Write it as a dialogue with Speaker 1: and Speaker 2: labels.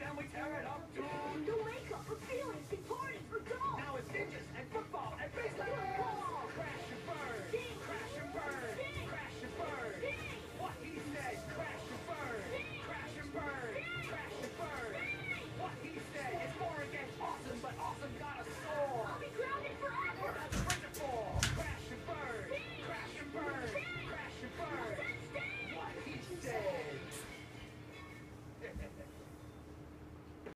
Speaker 1: and we tear it up, dude.
Speaker 2: The makeup, a feeling.